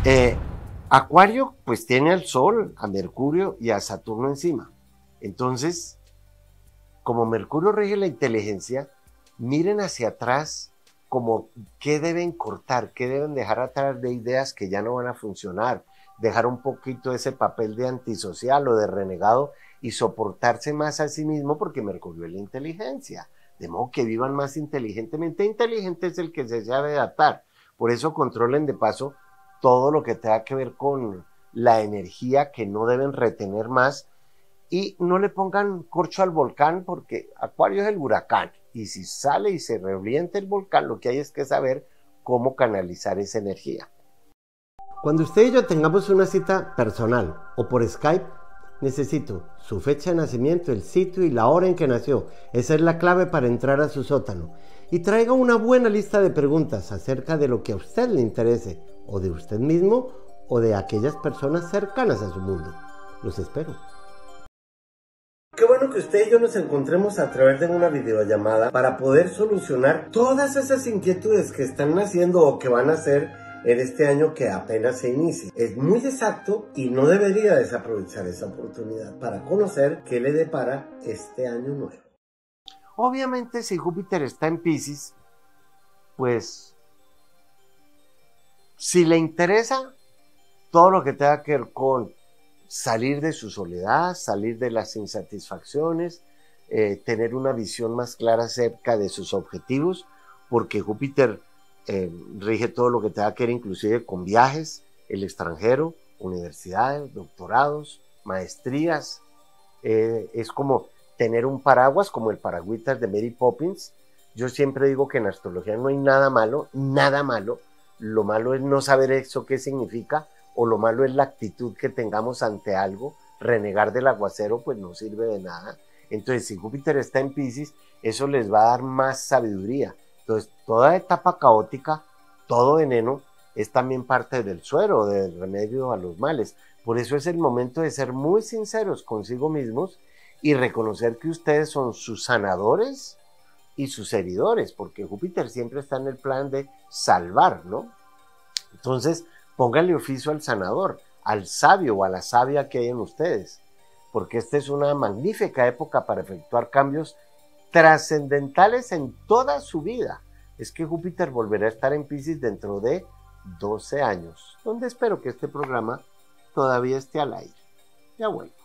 Eh, Acuario pues tiene al Sol, a Mercurio y a Saturno encima. Entonces, como Mercurio rige la inteligencia, miren hacia atrás como qué deben cortar, qué deben dejar atrás de ideas que ya no van a funcionar, dejar un poquito ese papel de antisocial o de renegado y soportarse más a sí mismo porque Mercurio es la inteligencia. De modo que vivan más inteligentemente. Inteligente es el que se sabe adaptar. Por eso controlen de paso todo lo que tenga que ver con la energía que no deben retener más y no le pongan corcho al volcán porque Acuario es el huracán y si sale y se revienta el volcán lo que hay es que saber cómo canalizar esa energía. Cuando usted y yo tengamos una cita personal o por Skype, necesito su fecha de nacimiento, el sitio y la hora en que nació. Esa es la clave para entrar a su sótano. Y traiga una buena lista de preguntas acerca de lo que a usted le interese, o de usted mismo, o de aquellas personas cercanas a su mundo. Los espero. Qué bueno que usted y yo nos encontremos a través de una videollamada para poder solucionar todas esas inquietudes que están naciendo o que van a ser en este año que apenas se inicia. Es muy exacto y no debería desaprovechar esa oportunidad para conocer qué le depara este año nuevo. Obviamente, si Júpiter está en Piscis, pues si le interesa todo lo que tenga que ver con salir de su soledad, salir de las insatisfacciones, tener una visión más clara acerca de sus objetivos, porque Júpiter rige todo lo que tenga que ver inclusive con viajes, el extranjero, universidades, doctorados, maestrías. Es como tener un paraguas, como el paragüitas de Mary Poppins. Yo siempre digo que en astrología no hay nada malo, nada malo. Lo malo es no saber eso qué significa, o lo malo es la actitud que tengamos ante algo. Renegar del aguacero pues no sirve de nada. Entonces, si Júpiter está en Piscis, eso les va a dar más sabiduría. Entonces, toda etapa caótica, todo veneno, es también parte del suero, del remedio a los males. Por eso es el momento de ser muy sinceros consigo mismos y reconocer que ustedes son sus sanadores y sus heridores, porque Júpiter siempre está en el plan de salvar, ¿no? Entonces, póngale oficio al sanador, al sabio o a la sabia que hay en ustedes, porque esta es una magnífica época para efectuar cambios trascendentales en toda su vida. Es que Júpiter volverá a estar en Piscis dentro de 12 años, donde espero que este programa todavía esté al aire. Ya vuelvo.